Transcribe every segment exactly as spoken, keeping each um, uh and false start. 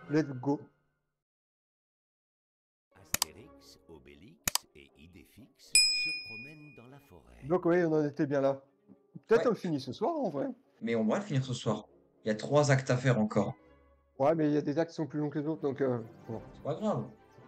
Let's go. Astérix, Obélix et Idéfix se promènent dans la forêt. Donc oui, on en était bien là. Peut-être Ouais. on finit ce soir en vrai. Mais on va le finir ce soir. Il y a trois actes à faire encore. Ouais, mais il y a des actes qui sont plus longs que les autres, donc euh, bon. C'est pas grave.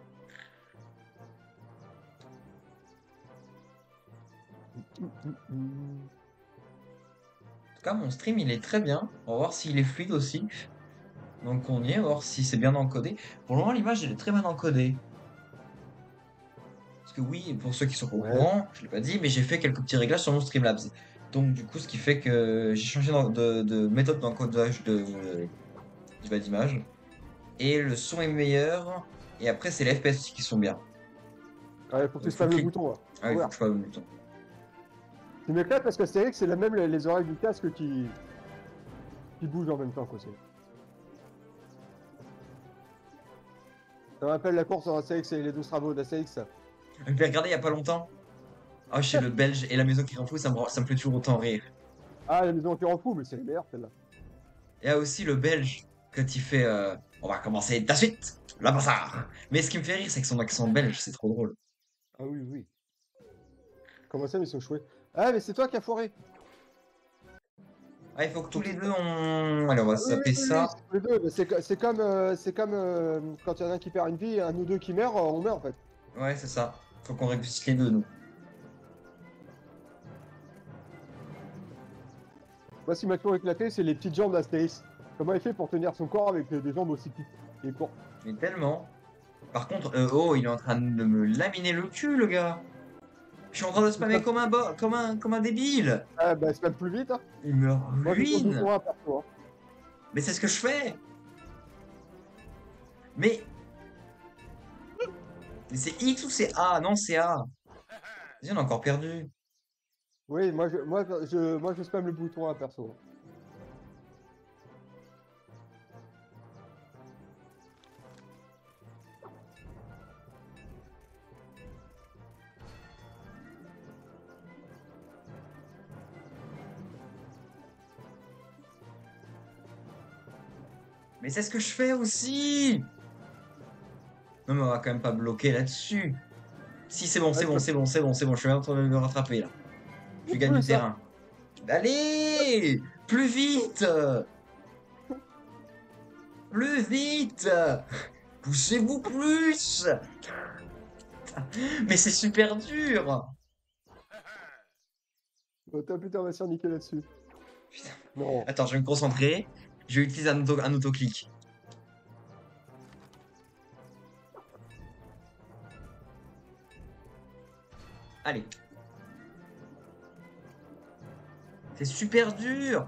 Mm. En tout cas, mon stream, il est très bien. On va voir s'il est fluide aussi. Donc on y est, on va voir si c'est bien encodé. Pour le moment, l'image, elle est très bien encodée. Parce que oui, pour ceux qui sont au Ouais. courant, je l'ai pas dit, mais j'ai fait quelques petits réglages sur mon Streamlabs. Donc du coup, ce qui fait que j'ai changé d'en- de, de méthode d'encodage de, de, d'image. Et le son est meilleur. Et après, c'est les F P S aussi qui sont bien. Ouais, faut que tu Faut spammes le cliquer. bouton là. Ah, il Ouais. faut que je fasse le bouton. Tu m'éclates parce qu'Astérix, c'est la même les, les oreilles du casque qui, qui bougent en même temps quoi. Ça me rappelle la course en Astérix et les douze travaux d'Astérix. Je l'ai regardé il y a pas longtemps. Ah, chez le Belge et la maison qui rend fou, ça me, ça me fait toujours autant rire. Ah, la maison qui rend fou, mais c'est les meilleures celle-là. Il y a aussi le Belge, quand il fait euh, on va commencer de suite, la bazar. Mais ce qui me fait rire, c'est que son accent belge, c'est trop drôle. Ah oui, oui. Comment ça, mais ils sont choués. Ah, mais c'est toi qui as foiré. Ah, il faut que tous les deux on. Allez, on va Ah, oui, zapper oui, oui, ça. c'est tous les deux. Mais C'est co- c'est comme, euh, c'est comme euh, quand il y en a un qui perd une vie et un ou deux qui meurt, euh, on meurt en fait. Ouais, c'est ça. Faut qu'on réussisse les deux, nous. Moi, ce qui m'a toujours éclaté, c'est les petites jambes d'Astérix. Comment il fait pour tenir son corps avec euh, des jambes aussi petites et courtes. Mais tellement. Par contre, euh, oh, il est en train de me laminer le cul, le gars. Je suis en train de spammer comme un, bo- comme un, comme un débile. Ah, bah, c'est pas plus vite, hein. Il me Moi, je tourne ruine. bouton un perso, hein. Mais c'est ce que je fais. Mais. Mais c'est X ou c'est A? Non, c'est A. Vas-y, on a encore perdu. Oui, moi, je, moi, je, moi, je spam le bouton un perso. Mais c'est ce que je fais aussi. Non, mais on va quand même pas bloquer là-dessus. Si, c'est bon, c'est bon, c'est bon, c'est bon, c'est bon. Je suis en train de le rattraper là. Je gagne du ça. terrain. Allez! Plus vite! Plus vite! Poussez-vous plus! Mais c'est super dur! Oh, t'as putain, on va se faire niquer là-dessus. Putain. Non. Attends, je vais me concentrer. Je vais utiliser un, auto un autoclic. Allez. C'est super dur!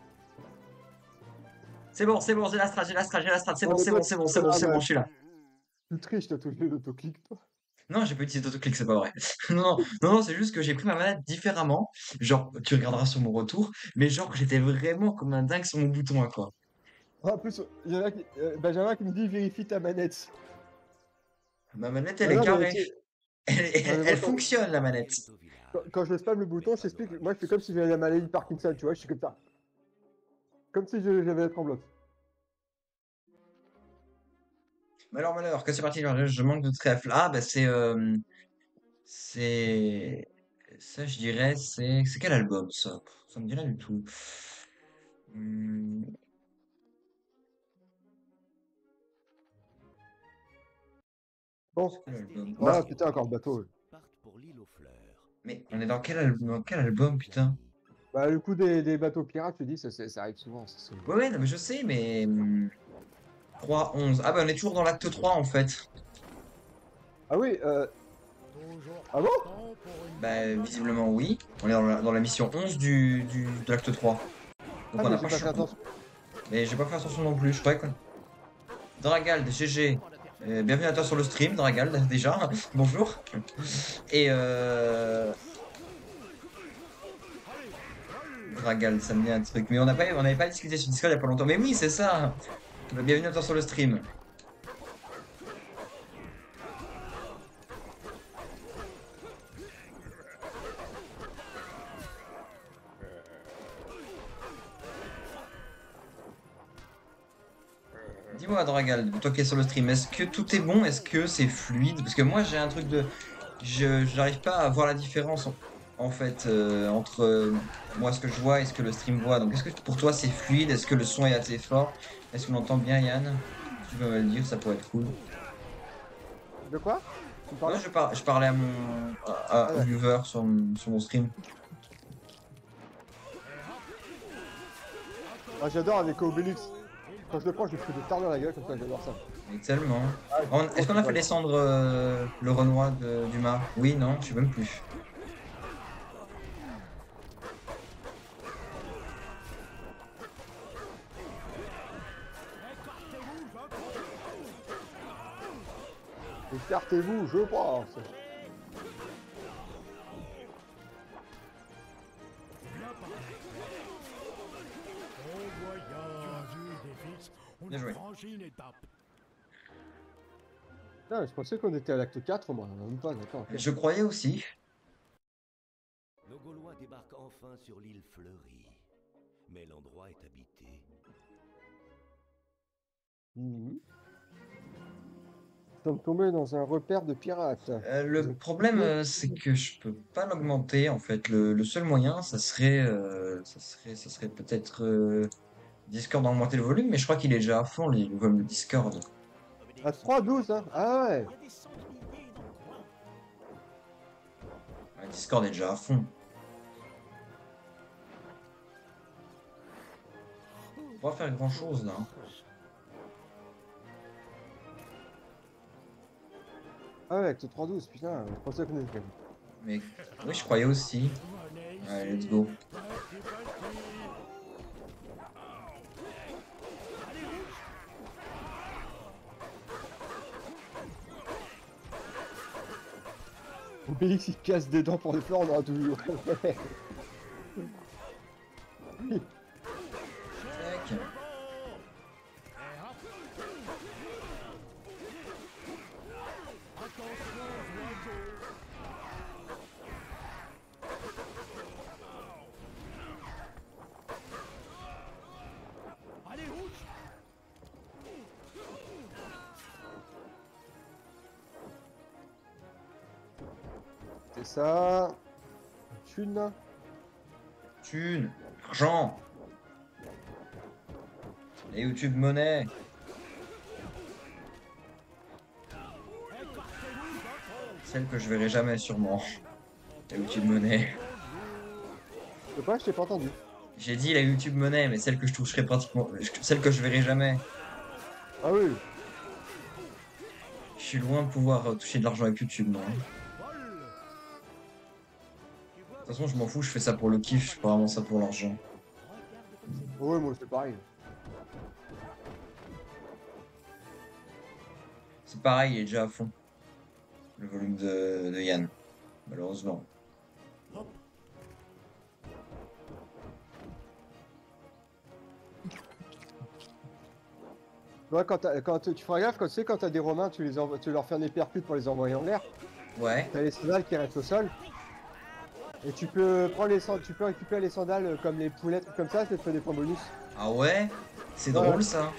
C'est bon, c'est bon, j'ai la strat, j'ai la strat, j'ai la strat, c'est bon, c'est bon, c'est bon, c'est bon, c'est bon, je suis là. Tu triches, t'as touché l'autoclic, toi. Non, j'ai pas utilisé d'autoclic, c'est pas vrai. non, non, non, non, c'est juste que j'ai pris ma manette différemment. Genre, tu regarderas sur mon retour, mais genre, j'étais vraiment comme un dingue sur mon bouton, hein, quoi. En plus, il y en a qui, euh, Benjamin qui me dit vérifie ta manette. Ma manette, elle Ah est non, mais carrée. tu sais, Elle, elle- ouais, mais moi, elle quand, fonctionne, la manette. quand, quand je spam le bouton, je t'explique, moi je fais comme si j'avais la maladie de Parkinson, tu vois, je suis comme ça. Comme si je- j'avais la tremblote. Malheur, malheur, que c'est parti, genre, je manque de trèfle. Ah, bah c'est... euh, c'est... Ça, je dirais, c'est... C'est quel album, ça? Ça me dit rien du tout. Hmm, Bon. c'est quel album? Ah Bah, putain, encore le bateau. Ouais. Partent pour l'île aux fleurs. mais on est dans quel, al- dans quel album, putain? Bah le coup des, des bateaux pirates, je te dis, ça, ça, ça arrive souvent. Ça, c'est- Ouais, ouais, non, mais je sais, mais... hmm, trois, onze. Ah bah on est toujours dans l'acte trois, en fait. Ah oui, euh... Ah bon? Bah visiblement oui. On est dans la, dans la mission onze du, du, de l'acte trois. Donc Ah on mais n'a j'ai pas pas fait changé. attention. Mais j'ai pas fait attention non plus, je croyais qu'on... Dragald, G G. Euh, bienvenue à toi sur le stream, Dragald, déjà. Bonjour. Et euh... Dragald, ça me dit un truc. Mais on n'a pas, on n'avait pas discuté sur Discord il y a pas longtemps. Mais oui, c'est ça. Bienvenue à toi sur le stream. Dis-moi, Dragal, toi qui es sur le stream, est-ce que tout est bon? Est-ce que c'est fluide? Parce que moi, j'ai un truc de... Je j'arrive pas à voir la différence, en, en fait, euh, entre euh, moi, ce que je vois et ce que le stream voit. Donc, est-ce que pour toi, c'est fluide? Est-ce que le son est assez fort? Est-ce qu'on entend bien, Yann? Si tu peux me le dire, ça pourrait être cool. De quoi? Tu me Ouais, parlais? je, par- je parlais à mon à, Ah à- au ouais. viewer sur, mon- sur mon stream. Ah, j'adore avec Obélix. Quand je le prends, je lui fais des tartes dans la gueule, comme ça, j'adore ça. Mais tellement. Ah, On- franchement, Est-ce qu'on c'est a fait pas mal. descendre euh, le Renoir de, du Mar? Oui, non, je sais même plus. Écartez-vous, je pense. Bien joué. Non, mais je pensais qu'on était à l'acte quatre, moi. Même pas, attends. ok. Je croyais aussi. Nos Gaulois débarquent enfin sur l'île fleurie. Mais l'endroit est habité. Mhm. Nous sommes tombés dans un repère de pirates. Euh, Ils le ont problème, tué- euh, c'est que je peux pas l'augmenter en fait. Le, le seul moyen, ça serait, euh, ça serait, ça serait peut-être euh, Discord d'augmenter le volume, mais je crois qu'il est déjà à fond les- le volume de Discord. À trois douze, hein. Ah ouais. Ouais, Discord est déjà à fond. On va pas faire grand chose là, hein. Ah ouais, avec le trois douze, putain, je pensais qu'on était. Mais oui, je croyais aussi. Allez, let's go. Obélix, il casse des dents pour les fleurs, on aura toujours. Tac. C'est ça. Thune. Thune, argent, et YouTube monnaie. Celle que je verrai jamais sûrement. La YouTube monnaie. De quoi? Je t'ai pas entendu. J'ai dit la YouTube monnaie, mais celle que je toucherai pratiquement, celle que je verrai jamais. Ah oui. Je suis loin de pouvoir euh, toucher de l'argent avec YouTube, moi. De toute façon, je m'en fous, je fais ça pour le kiff, je fais pas vraiment ça pour l'argent. Ouais, moi c'est pareil. C'est pareil, il est déjà à fond. Le volume de, de Yann, malheureusement. Ouais, quand, t'as- quand tu feras gaffe, quand tu sais, quand t'as des Romains, tu, les envoies- tu leur fais un hypercute pour les envoyer en l'air. Ouais, T'as les sandales qui restent au sol. Et tu peux prendre les sand- tu peux récupérer les sandales euh, comme les poulettes, comme ça, ça te fait des points bonus. ah ouais, c'est Ouais. drôle ça.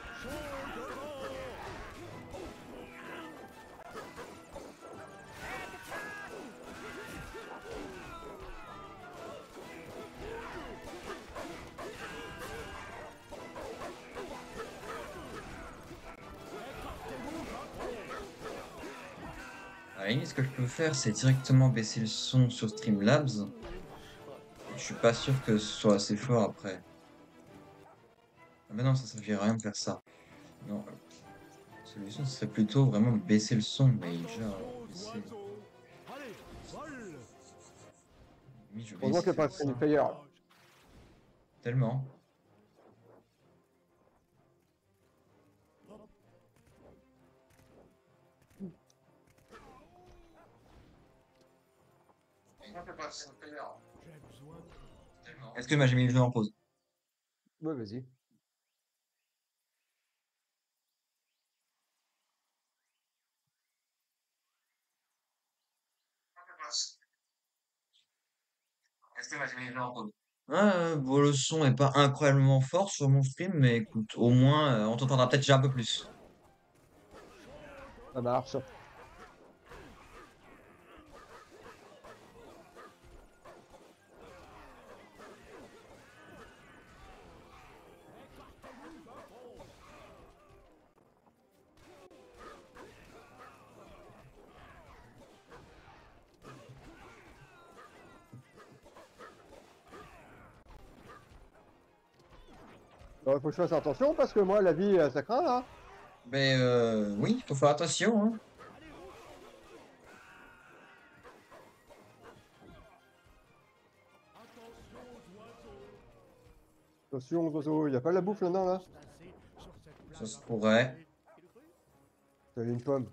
À la limite, ce que je peux faire, c'est directement baisser le son sur Streamlabs. Je suis pas sûr que ce soit assez fort après. Ah mais non, ça servirait à rien de faire ça. Non, euh, la solution ce serait plutôt vraiment de baisser le son, mais il est déjà baissé. Oui, je vais Heureusement qu'il essayer n'y a de pas faire de ça. player. Tellement. Est-ce que moi j'ai mis le jeu en pause? Ouais, vas-y. Est-ce que moi j'ai mis le jeu en pause? Ouais, bon, le son est pas incroyablement fort sur mon stream, mais écoute, au moins, euh, on t'entendra peut-être déjà un peu plus. Ça marche. Bon, faut que je fasse attention parce que moi, la vie, euh, ça craint là. Mais euh, oui, faut faire attention, hein. Attention, oiseaux, il y a pas de la bouffe là-dedans là. Ça se pourrait. T'avais une pomme.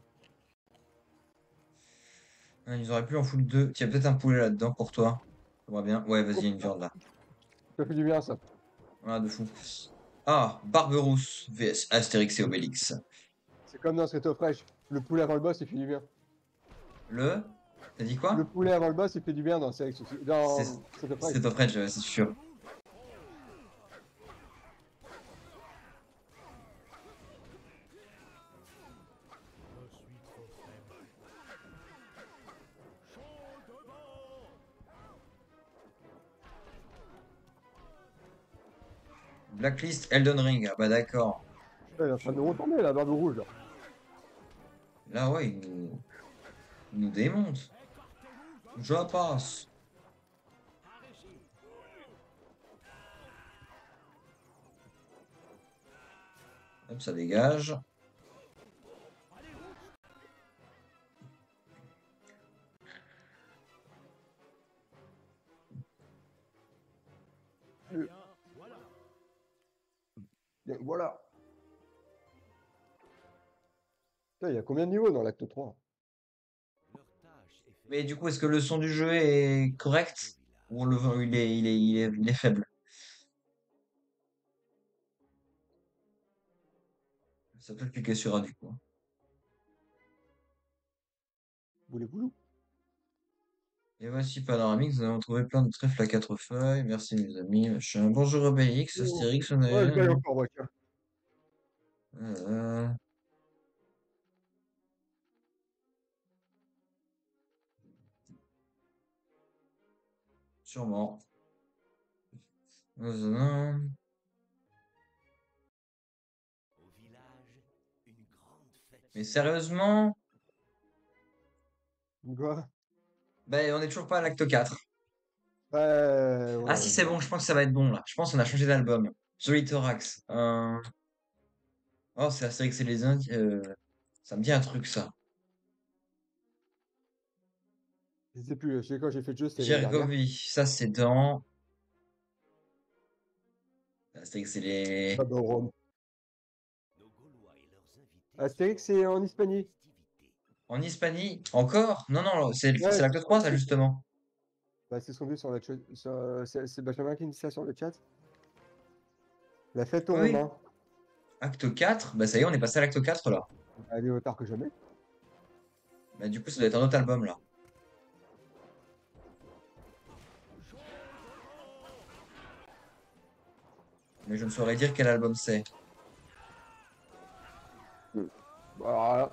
Ah, ils auraient pu en foutre deux. Tiens, peut-être un poulet là-dedans pour toi. Ça va bien. Ouais, vas-y, il y a une viande là. Ça fait du bien ça. Voilà, de fou. Ah, Barberousse V S Astérix et Obélix. C'est comme dans Street of Rage. Le poulet avant le boss, il fait du bien. Le? T'as dit Le quoi? poulet avant le boss, il fait du bien dans Street aussi. C'est Dans Street of Rage. c'est top Rage, ouais, c'est sûr. Blacklist Elden Ring. Ah bah d'accord. Ouais, il est en train de retomber la barbe rouge là. Là, ouais, il nous, il nous démonte. Je passe. Hop, ça dégage. Bien, voilà. Putain, il y a combien de niveaux dans l'acte trois? Mais du coup, est-ce que le son du jeu est correct? Ou le, il est, il est, il est, il est faible? Ça peut cliquer sur un du coup. Voulez-vous? Et voici Panoramique, nous avons trouvé plein de trèfles à quatre feuilles. Merci mes amis, machin. Bonjour Obélix, Oh. Astérix, on Ouais, je gagne est... encore, moi, tiens. Euh, sûrement. Euh, Au village, une grande fête. Mais sérieusement? Quoi? Ben, on est toujours pas à l'acte quatre. Ouais, Ah si, ouais. c'est bon, je pense que ça va être bon là. Je pense qu'on a changé d'album. Zoé Thorax. Euh... Oh, c'est Astérix et les Indes. euh, Ça me dit un truc ça. Je sais plus, je sais quand j'ai fait le jeu, c'était l'année dernière. Gergovie, ça c'est dans... Astérix et les... Ah bah, Rome. Nos Gaulois et leurs invités Astérix, sont c'est en Hispanie. festivités. En Hispanie? Encore? Non, non, c'est c'est Ouais, l'acte trois ça c'est justement. bah, c'est ce qu'on dit sur la chat. sur- C'est c'est Benjamin qui me dit ça sur le chat. La fête aux Oui, oui. Romains. Acte quatre, bah ça y est, on est passé à l'acte quatre là. Elle est au tard que jamais. Bah du coup, ça doit être un autre album là. Mais je ne saurais dire quel album c'est. Voilà.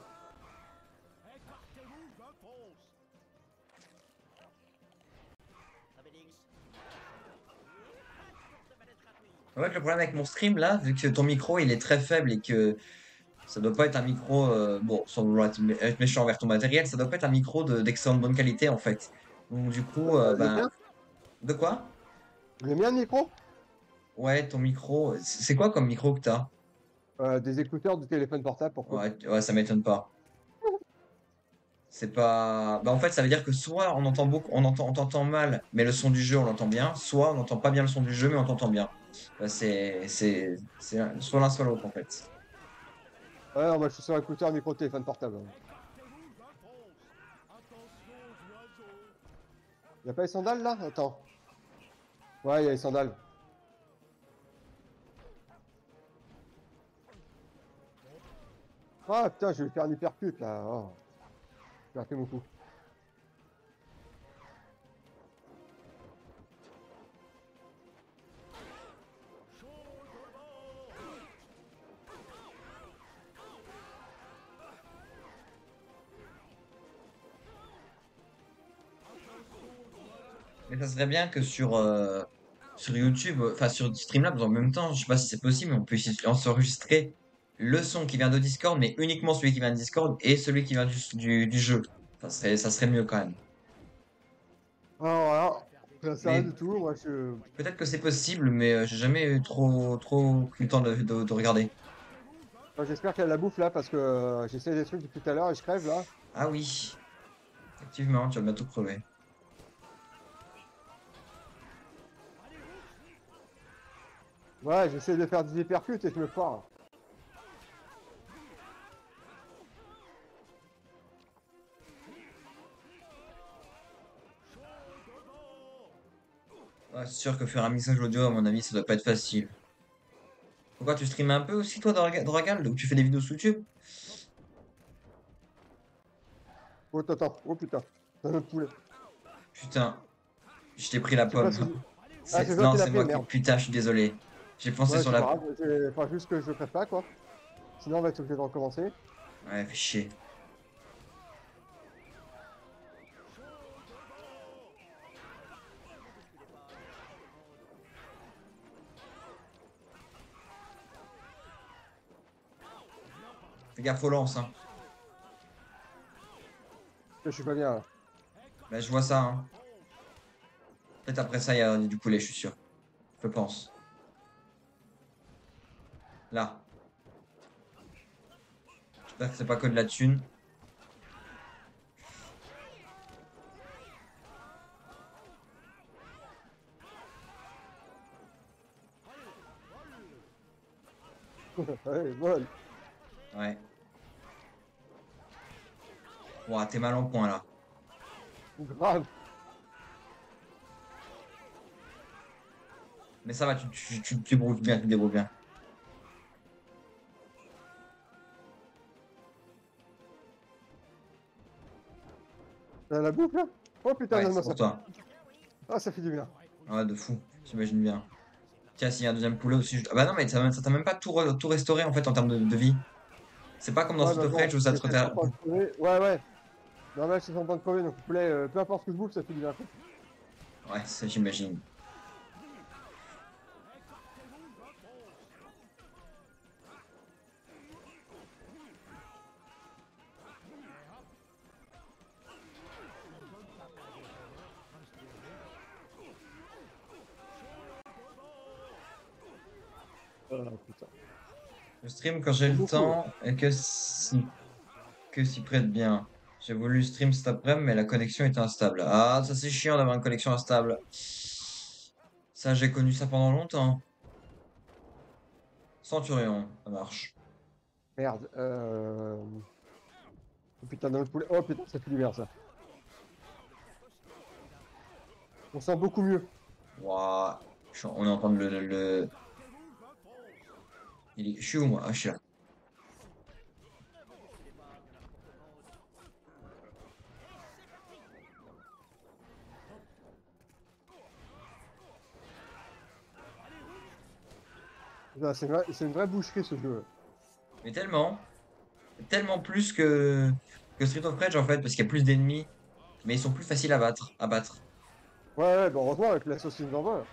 En fait, le problème avec mon stream là, vu que ton micro il est très faible et que ça doit pas être un micro, euh, bon, sans vouloir être, mé- être méchant envers ton matériel, ça doit pas être un micro de- d'excellente bonne qualité en fait. Donc du coup, euh, Euh, le ben, mien? de quoi? Le mien, le micro? Ouais, ton micro, c'est c'est quoi comme micro que t'as? Euh, des écouteurs de téléphone portable, pourquoi? Ouais, ouais, ça m'étonne pas. C'est pas. Bah, en fait, ça veut dire que soit on entend beaucoup, on entend, on t'entend mal, mais le son du jeu, on l'entend bien, soit on n'entend pas bien le son du jeu, mais on t'entend bien. Bah, c'est, c'est, c'est un- soit l'un, soit l'autre, en fait. Ouais, non, moi je suis sur écouteur micro téléphone portable. Y'a pas les sandales là? Attends. Ouais, il y a les sandales. Ah putain, je vais faire un hypercute là. Oh. J'ai raté mon coup. Mais ça serait bien que sur, euh, sur YouTube, euh, enfin sur Streamlabs en même temps, je sais pas si c'est possible, mais on peut essayer de s'enregistrer le son qui vient de Discord, mais uniquement celui qui vient de Discord et celui qui vient du, du, du jeu. Ça serait, ça serait mieux quand même. Alors là, ça sert à rien Mais du tout. Moi, je. peut-être que c'est possible, mais euh, j'ai jamais eu trop, trop eu le temps de, de, de regarder. Enfin, j'espère qu'il y a de la bouffe là parce que euh, j'essaie des trucs depuis tout à l'heure et je crève là. Ah oui, effectivement, tu vas bientôt crever. Ouais, j'essaie de faire des hypercutes et je me pars. Ouais, c'est sûr que faire un message audio, à mon avis, ça doit pas être facile. Pourquoi tu streames un peu aussi, toi, Draga- Dragal, où tu fais des vidéos sur YouTube? Oh, attends, oh putain, un autre poulet. Putain, je t'ai pris la Je sais pas pomme. si. Ah, c'est C'est- toi Non, qui l'as c'est pris, moi qui. merde. Putain, je suis désolé. J'ai foncé Ouais, sur c'est pas la. grave, j'ai- faut juste que je crève pas quoi. Sinon, on va être obligé de recommencer. Ouais, fais chier. Fais gaffe aux lances, hein. Je suis pas bien là. Bah, je vois ça, hein. Peut-être après ça, il y a du poulet, je suis sûr. Je pense. Là. J'espère que c'est pas que de la thune. Ouais, vol. Ouais. Ouah, t'es mal en point, là. Grave. Mais ça va, tu, tu, tu te débrouilles bien, tu te débrouilles bien. T'as la bouffe là? Oh putain, Ouais, c'est donne-moi pour ça. toi. Ah, ça fait du bien. Ouais, de fou. J'imagine bien. Tiens, s'il y a un deuxième poulet aussi. je- Ah bah non, mais ça ça t'a même pas tout, re- tout restauré, en fait, en termes de, de vie. C'est pas comme dans Ouais, Street bah of Rage bon, où ça te j'étais en retarde. train de crever. Ouais, ouais. Normal, je suis en train de crever, donc le poulet, euh, peu importe ce que je bouffe, ça fait du bien. Ouais, ça, j'imagine. Ah putain. Je stream quand j'ai C'est le beaucoup. temps et que si, que s'y prête bien. J'ai voulu stream cet après-midi, mais la connexion était instable. Ah, ça c'est chiant d'avoir une connexion instable. Ça, j'ai connu ça pendant longtemps. Centurion, ça marche. Merde. Euh... Oh putain, dans le poulet. Oh putain, ça fait du bien ça. On sent beaucoup mieux. Ouah, je suis en- on est en train de le, le, le- Il est... Je suis où moi? Ah, je suis là. Putain, C'est une, vraie- c'est une vraie boucherie ce jeu. Mais tellement, tellement plus que, que Street of Rage en fait, parce qu'il y a plus d'ennemis, mais ils sont plus faciles à battre, à battre. Ouais, ouais, bah heureusement avec la sauce qui nous envoie.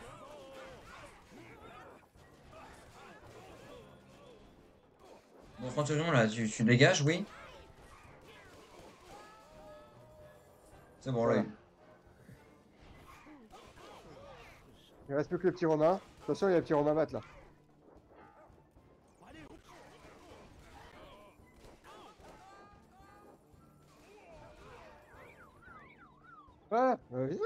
Bon, Centurion là, tu, tu dégages, oui? C'est bon, on l'a Voilà. eu. Il reste plus que le petit Romain. Attention, il y a le petit Romain mat là. Ouais, euh, viens.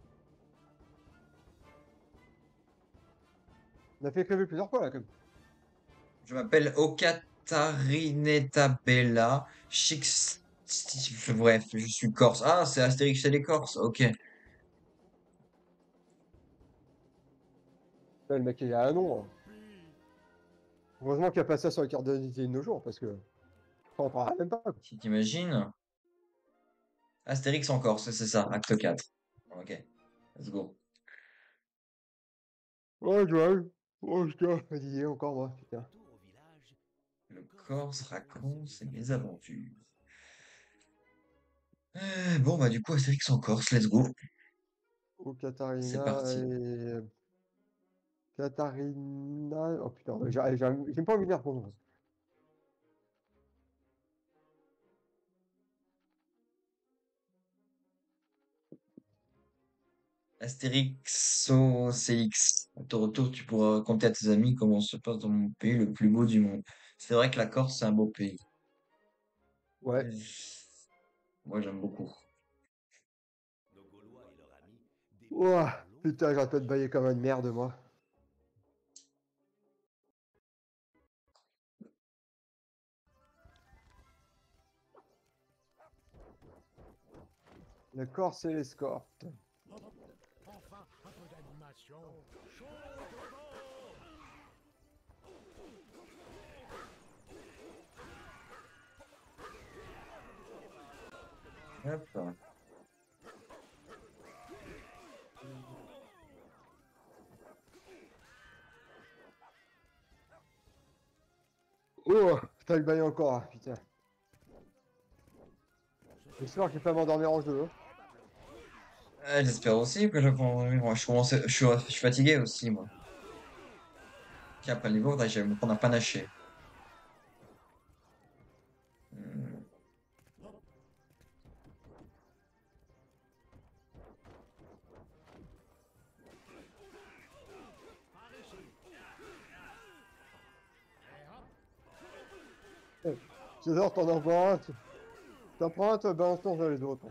On a fait prévu plusieurs fois là comme. Je m'appelle Okatarineta Bella. Chix... Bref, je suis corse. Ah, c'est Astérix chez les Corses, ok. Ouais, le mec il a un nom. Hein. Heureusement qu'il a pas ça sur la carte d'identité de nos jours parce que. On parlera même pas. Quoi. Si t'imagines. Astérix en Corse, c'est ça, acte quatre. Ok, let's go. Ouais, je vois. Oh putain, Didier encore moi, putain. Retour au village, Le Corse raconte ses mésaventures. Euh, bon, bah du coup, Astérix en Corse, let's go. Ou C'est Katarina parti. et... Katarina... Oh putain, j'ai j'ai- j'ai pas envie de les répondre. Astérix, Célix. À ton retour, tu pourras raconter à tes amis comment se passe dans mon pays le plus beau du monde. C'est vrai que la Corse, c'est un beau pays. Ouais. Mm. Moi, j'aime beaucoup. Nos Gaulois et leurs amis Ouah, débarquent dans l'eau. putain, j'arrête pas de bailler comme une merde, moi. Le Corse et l'escorte. Enfin, un peu d'animation. Chaud Hop. Oh, putain, il baille encore, hein, putain. J'espère que je vais pas m'endormir en jeu. Hein. Ouais, j'espère aussi que je vais prendre. Moi, je commence, je suis, je suis fatigué aussi, moi. Tiens, après le niveau, là, je vais me prendre un panaché. Hmm. Eh, J'adore, t'en envoies un. tu- T'en prends un, toi, balance-ton vers les autres.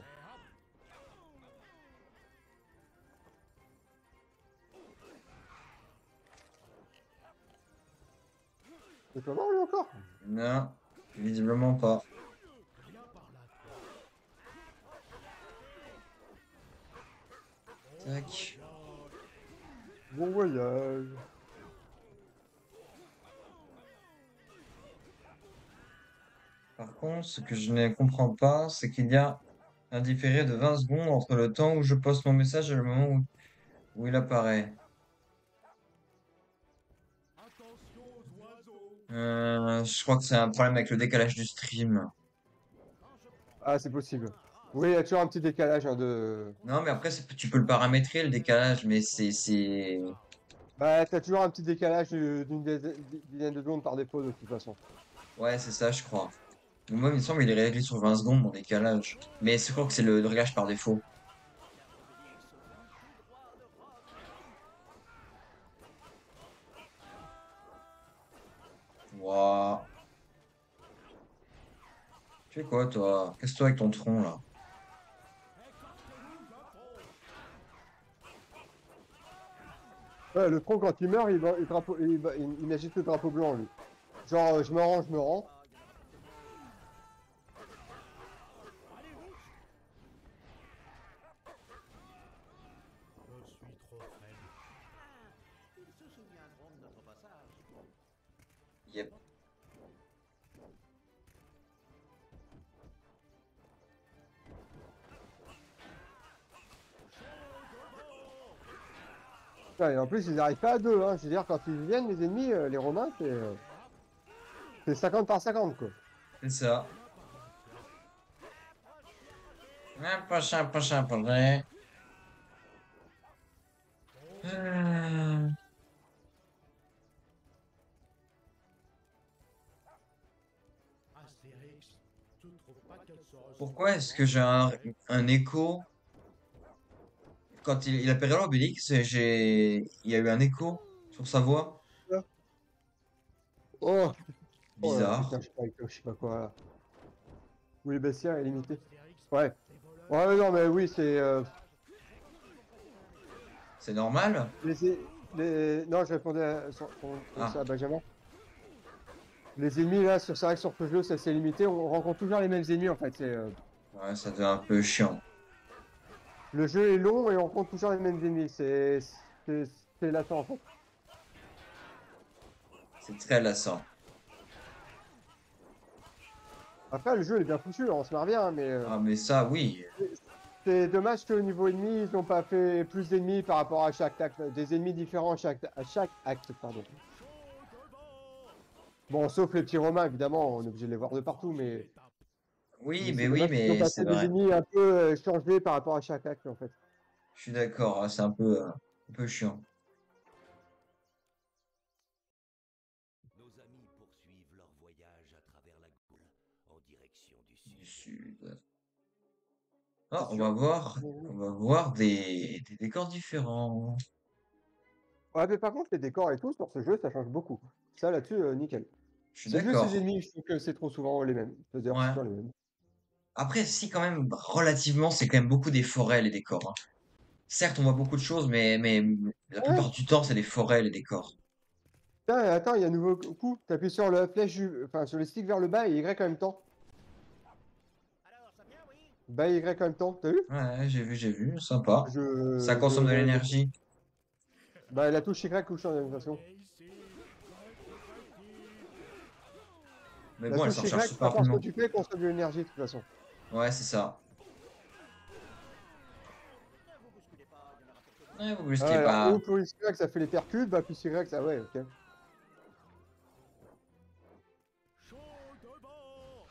C'est pas mort, lui, encore? Non, visiblement pas. Viens par là, toi. Tac. Bon voyage. Par contre, ce que je ne comprends pas, c'est qu'il y a un différé de vingt secondes entre le temps où je poste mon message et le moment où, où il apparaît. Attention aux oiseaux. Euh, je crois que c'est un problème avec le décalage du stream. Ah, c'est possible. Oui, il y a toujours un petit décalage hein, de... Non, mais après, c'est- tu peux le paramétrer, le décalage, mais c'est, c'est... Bah, t'as toujours un petit décalage euh, d'une dizaine dizaine de secondes par défaut, de toute façon. Ouais, c'est ça, je crois. Moi, il me semble qu'il est réglé sur vingt secondes, mon décalage. Mais je crois que c'est le, le réglage par défaut. Waouh. Tu fais quoi, toi? Qu'est-ce que toi avec ton tronc, là? Ouais, le tronc, quand il meurt, il, va- il, drapeau, il, va- il, il agite le drapeau blanc, lui. Genre, euh, je me rends, je me rends. Je suis trop faible. Ils se souviendront de notre passage. Yep. Putain, et en plus, ils n'arrivent pas à deux. Hein. Je veux dire, quand ils viennent, les ennemis, euh, les Romains, c'est euh, c'est cinquante par cinquante, quoi. C'est ça. Un prochain, prochain, prochain. Euh, Astérix, tu trouves pas qu'elle se ressemble Pourquoi est-ce que j'ai un, un écho? Quand il, il a perdu l'Obélix, j'ai, il y a eu un écho sur sa voix. Oh, oh là, Bizarre. putain, je sais pas, je sais pas quoi. Là. Oui, le bestiaire est limité. Astérix, Ouais. les voleurs. Ouais, non, mais oui, c'est... euh, C'est normal? les, les... Non, je répondais à, sur- sur- Ah, ça à Benjamin. Les ennemis, là, sur- c'est vrai que sur ce jeu, ça c'est limité. On rencontre toujours les mêmes ennemis, en fait. C'est, euh, ouais, ça devient un peu chiant. Le jeu est long et on rencontre toujours les mêmes ennemis. C'est c'est- c'est lassant, en fait. C'est très lassant. Après, le jeu est bien foutu, on se marre bien, hein, mais... euh, Ah, mais ça, oui. C'est dommage qu'au niveau ennemi, ils n'ont pas fait plus d'ennemis par rapport à chaque acte, des ennemis différents à chaque, à chaque acte, pardon. Bon, sauf les petits romains, évidemment, on est obligé de les voir de partout, mais, Oui, mais mais c'est oui, dommage qu'ils n'ont mais pas c'est fait des vrai. ennemis un peu euh, changés par rapport à chaque acte, en fait. Je suis d'accord, hein, c'est un peu, euh, un peu chiant. Nos amis poursuivent leur voyage à travers la Gaule, en direction du Du sud. sud. C'est Ah, on va sûr. voir, on va voir des, des décors différents. Ouais, mais par contre, les décors et tout, sur ce jeu, ça change beaucoup. Ça, là-dessus, euh, nickel. Je suis C'est juste ces d'accord. ennemis, je trouve que c'est trop souvent les mêmes. C'est-à-dire, c'est Ouais. toujours les mêmes. Après, si quand même, relativement, c'est quand même beaucoup des forêts, les décors, hein. Certes, on voit beaucoup de choses, mais, mais la Ouais, plupart du temps, c'est des forêts, les décors. tiens, attends, il y a un nouveau coup. T'appuies sur la flèche, du- enfin, sur les sticks vers le bas et Y en même temps. Bas et Y en même temps, t'as vu? Ouais, j'ai vu, j'ai vu, sympa. Ça Je, je, consomme de je- l'énergie. Bah, la touche Y touche en animation. Venez ici, votre petit. Mais La bon, elle touche s'en Y, recharge peu super importe ce que rapidement. tu fais, consomme de l'énergie, de toute façon. Ouais, c'est ça. Ouais, vous Ah, risquez alors, pas. ou plus Y, ça fait les percutes, bah, plus Y, ça, ouais, ok. Chaud devant.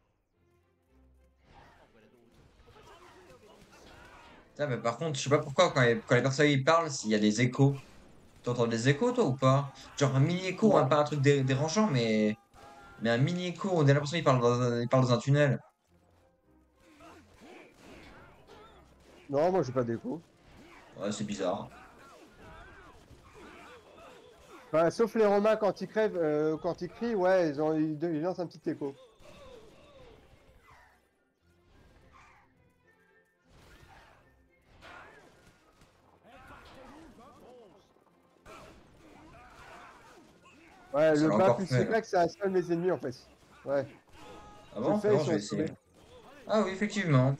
Putain, mais par contre, je sais pas pourquoi, quand les, quand les personnes ils parlent, il y a des échos. T'entends des échos, toi, ou pas? Genre un mini écho, hein, Non, pas un truc dé- dérangeant, mais, mais un mini écho. On a l'impression qu'il parle dans un, il parle dans un tunnel. non, moi, j'ai pas d'écho. Ouais, c'est bizarre. Enfin, sauf les Romains, quand ils crèvent, euh, quand ils crient, ouais, ils, ont, ils, ils lancent un petit écho. Ouais, Ça le l'a bas encore plus fait, là. Y, ça assomme les ennemis, en fait. Ouais, Ah je le bon? fais, ils Bon, je sont vais essayer. assommés. Ah oui, effectivement.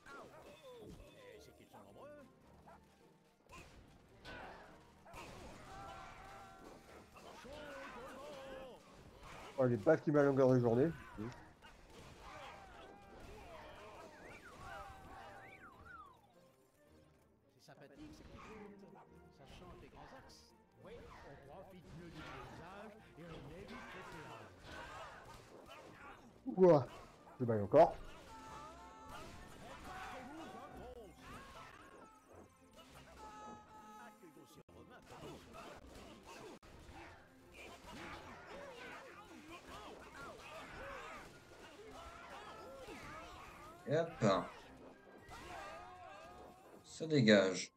Oh, les baffes qui m'a longueur de journée. C'est sympathique ces petites routes. Ça change des grands axes. Oui, on profite mieux du paysage et on évite les péages. Ouah, je baille encore. Et hop. Ça dégage.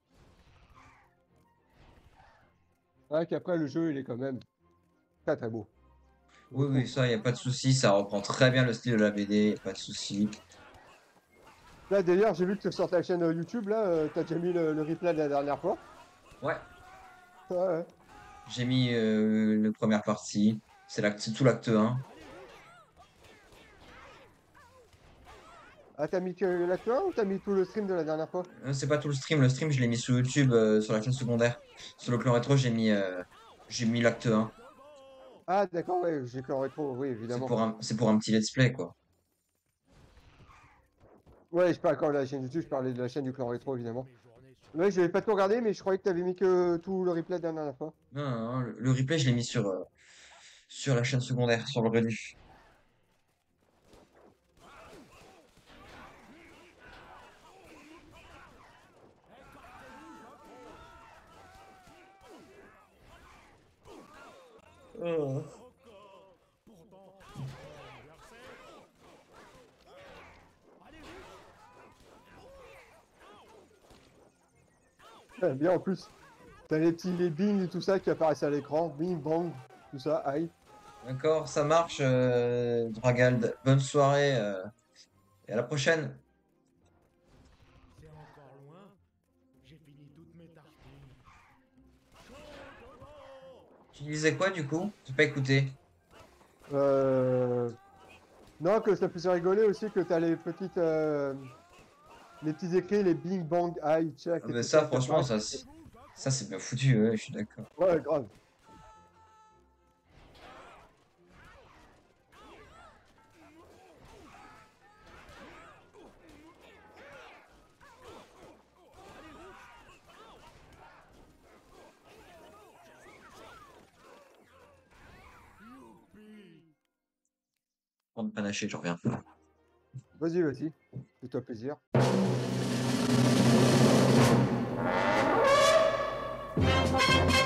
Ouais, qu'après, le jeu, il est quand même très très beau. Je Oui, oui, trouve. ça, y a pas de souci. Ça reprend très bien le style de la B D. Y a pas de souci. Là, d'ailleurs, j'ai vu que sur ta chaîne euh, YouTube, là, euh, t'as déjà mis le, le replay de la dernière fois. Ouais. Ouais, ouais. J'ai mis euh, la première partie. C'est l'acte, c'est tout l'acte un. Ah, t'as mis que l'acteur ou t'as mis tout le stream de la dernière fois? Euh, C'est pas tout le stream. Le stream, je l'ai mis sur YouTube, euh, sur la chaîne secondaire. Sur le clan rétro, j'ai mis, euh, j'ai mis l'acte un. Ah, d'accord, ouais, j'ai que en rétro, oui, C'est évidemment. pour un, c'est pour un petit let's play, quoi. Ouais, je parle quand de la chaîne YouTube, je parlais de la chaîne du clan rétro, évidemment. Mes journées sur Ouais, je vais pas tout regarder, mais je croyais que t'avais mis que tout le replay de la dernière fois. Non, non, non, le, le replay, je l'ai mis sur, euh, sur la chaîne secondaire, sur le revenu. Oh. encore. Pourtant, c'est mon anniversaire. Allez vite. Ouais, bien en plus. T'as les petits les bing et tout ça qui apparaissent à l'écran. Bing, bang, tout ça, aïe. D'accord, ça marche, euh, Dragald. Bonne soirée, euh, et à la prochaine. C'est encore loin. J'ai fini toutes mes tartines. Chaud devant. Tu disais quoi, du coup? J'ai pas écouté. Euh... Non, que ça faisait rigoler aussi que t'as les petites... euh, les petits écrits, les bing, bang, aïe, check Ah, et bah tout ça, ça qui franchement, ça, apparaissent. c'est- ça c'est bien foutu, ouais, je suis d'accord. Ouais, grave. Youpi. Prends de panaché, je reviens. Vas-y, vas-y. Fais-toi plaisir. Ciao.